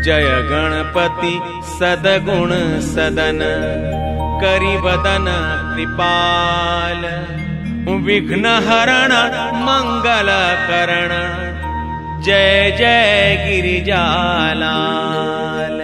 जय गणपति सदगुण सदन, करि बदन कृपाल, विघ्न हरण मंगल करण, जय जय गिरिजालाल।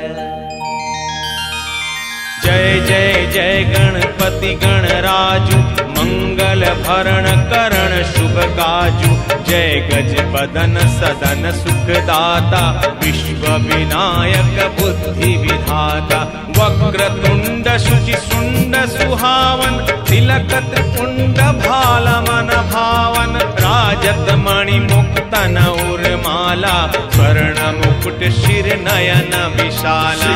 जय जय जय गणपति गणराजु, मंगल भरण करण शुभ काजु, जय गज बदन सदन सुखदाता, विश्व विनायक बुद्धि विधाता, वक्रतुंड शुचि सुंड सुहावन, तिलकत कुंड भाल मन भावन, राजत मणि मुक्त नौरमाला, स्वर्ण मुकुट शिर नयन विशाला।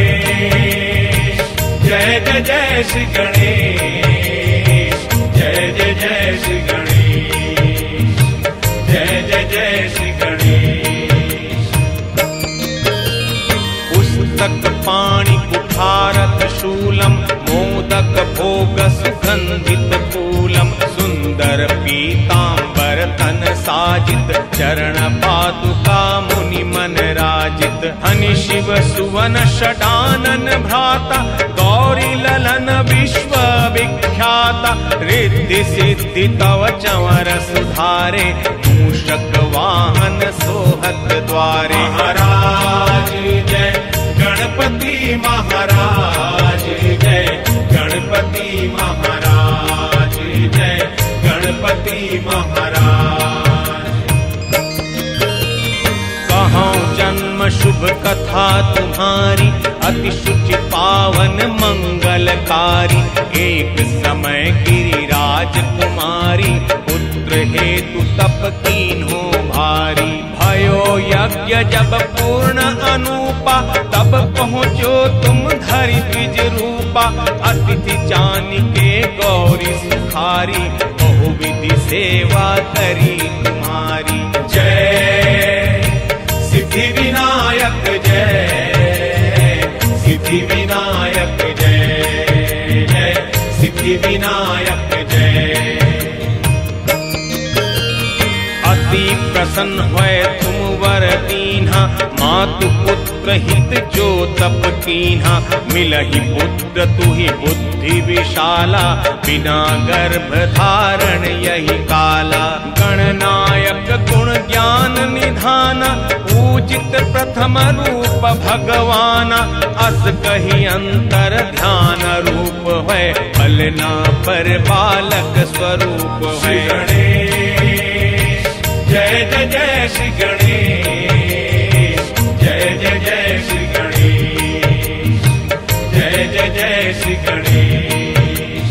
जय जय जय श्री गणेश, जय जय जय श्री गणेश, जय जय जय श्री गणेश। पुस्तक पाणि कुठारत शूलम, मोदक भोग सुगंधित फूलम, सुंदर पीतांबर तन साजित, चरण पादुका मुनि मन राजित, हनि शिव सुवन षडानन भ्राता, गौरी ललन विश्व विख्याता, रिद्धि सिद्धि तव चंवर सुधारे, मूषक वाहन सोहत द्वारे। महाराज जय गणपति महाराज, जय गणपति महाराज, जय गणपति महाराज। कहाँ जन्म शुभ कथा तुम्हारी, अति शुचि पावन मंगलकारी, एक समय गिरिराज कुमारी, पुत्र हेतु तप कीन्हो भारी, भयो यज्ञ जब पूर्ण अनूपा, तब पहुँचो तुम धरि द्विज रूपा, अतिथि जानिके गौरी सुखारी, बहुविधि सेवा करी तुम्हारी। जय सिद्धि विनायक जय, सिद्धि विनायक जय, जय सिद्धि विनायक जय। अति प्रसन्न हुए तुम वर दीन्हा, मातु पुत्र हित जो तप कीन्हा, मिलहि पुत्र तुहि बुद्धि विशाला, बिना गर्भ धारण यही काला, गणनायक गुण ज्ञान निधाना, पूजित प्रथम रूप भगवाना, अस कही अंतर ध्यान रूप है, फलना पर बालक स्वरूप है। जय जय जय श्री गणेश, जय जय जय श्री गणेश, जय जय जय श्री गणेश।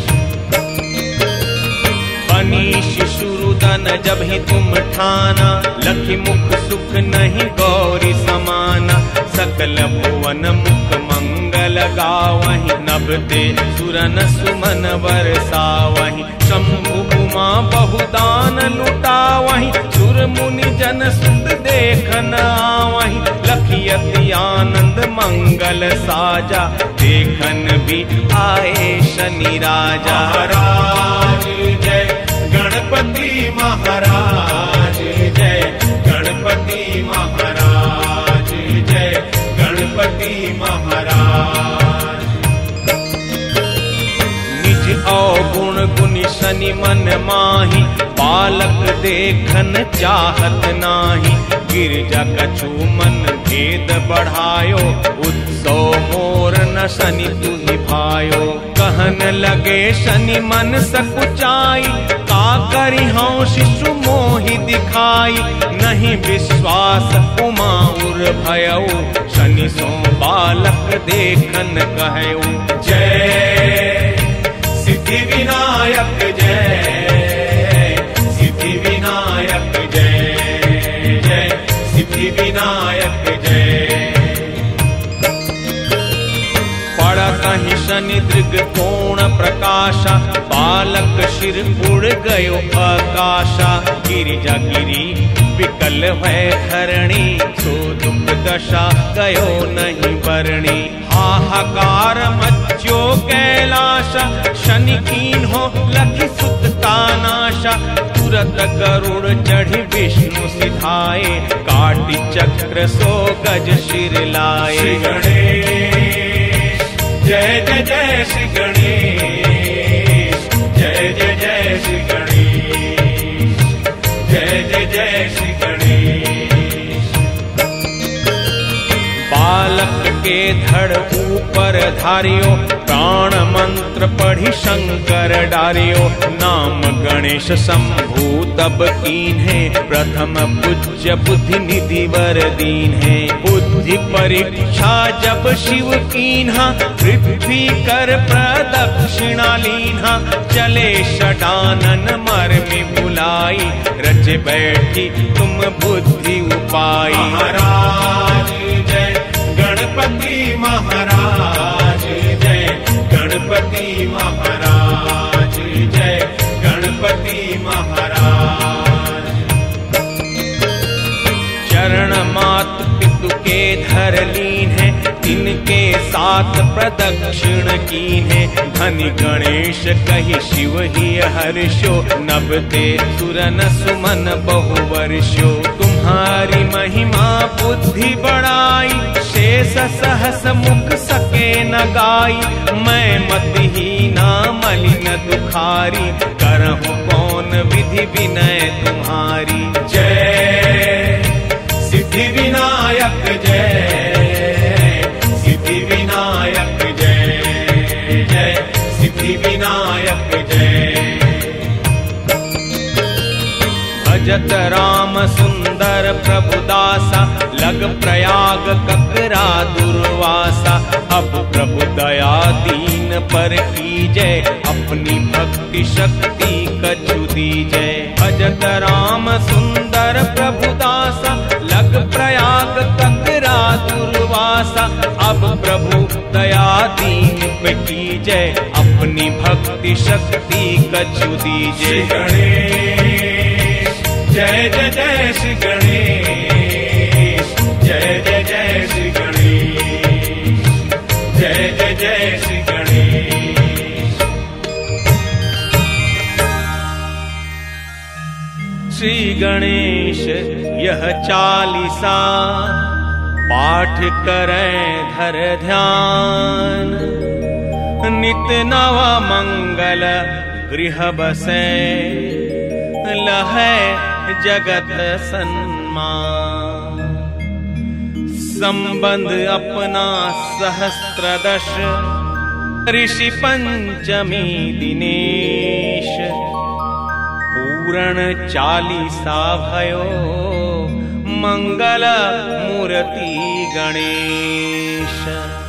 बनी शिशुरुदन जब ही तुम ठाना, लखी मुख सुख नहीं गौरी समाना, सकल भुवन मुख मंगल गावहि, नभते सुरन सुमन बरसावहि, शंभु उमा बहुदान लुटावहि, सुर मुनि जन सुत देखन आवहि, लखियति आनंद मंगल साजा, देखन भी आए शनि राजा। महाराज जय गणपति महाराज, जय गणपति महाराज, जय गणपति महाराज। निज अवगुण गुनि शनि मन माही, बालक देखन चाहत नाही, गिरजा कछु मन भेद बढ़ायो, उत्सव मोर न शनि तुहि भायो, कहन लगे शनि मन सकुचाई, का करि हूँ शिशु मोहि दिखाई, नहीं विश्वास उमा उर भयऊ, शनि सो बालक देखन कहऊ। जय सिद्धि विनायक जय, सिद्धि विनायक जय, जय सिद्धि विनायक जय। पड़कहि शनि दृग कोण प्रकाशा, बालक शिर उड़ गयो आकाशा, गिरिजा गिरी विकल है धरणी, सो दुख दशा गयो नहीं बरणी, हाहाकार मच्यो कैलाशा, शनि कीन्हो लखि सुत तानाशा, तुरत गरुड़ चढ़ी विष्णु सिधाए, काटी चक्र सो गज शिर लाए। श्री गणेश जय जय जय श्री गणेश, जय जय जय श्री गणेश, जय जय जय श्री गणेश। बालक के धड़ ऊपर धारियो, प्राण मंत्र पढ़ी शंकर डारियो। नाम गणेश शंभु तब कीन्हे, प्रथम पूज्य बुद्धि निधि वर दीन्हे। बुद्धि परीक्षा जब शिव कीन्हा, पृथ्वी कर प्रदक्षिणा लीन्हा। चले षडानन मर्मि बुलाई, रच बैठी तुम बुद्धि उपाई। महाराज जय गणपति महाराज, जय गणपति महाराज, जय गणपति महाराज। चरण मात पितु के धर लीन है, तिनके साथ प्रदक्षिण कीन है। धनि गणेश कहि शिव ही हर्षो, नभते सुरन सुमन बहु वर्षो। तुम्हारी महिमा बुद्धि बढ़ाई, शेष सहस मुख सके न गाई। मैं मतिहीना मलिन दुखारी, करहु कौन विधि विनय तुम्हारी। जय सिद्धि विनायक जय, सिद्धि विनायक जय, जय सिद्धि विनायक जय। भजत राम सुंदर प्रभुदासा, लग प्रयाग ककरा दुर्वासा। अब प्रभु दया दीन पर कीजय, अपनी भक्ति शक्ति कछु दीजय। भजत राम सुंदर प्रभुदासा, लग प्रयाग ककरा दुर्वासा। अब प्रभु दया दीन पे कीजय, अपनी भक्ति शक्ति कछु दीजय। गणेश जय जय जय श्री गणेश, जय जय जय श्री गणेश, जय जय जय श्री गणेश। श्री गणेश यह चालीसा, पाठ करें धर ध्यान। नित नव मंगल गृह बसे, लहै जगत सन्मान। संबंध अपना सहस्त्रदश, ऋषि पंचमी दिनेश। पूरण चालीसा भयो, मंगल मूर्ति गणेश।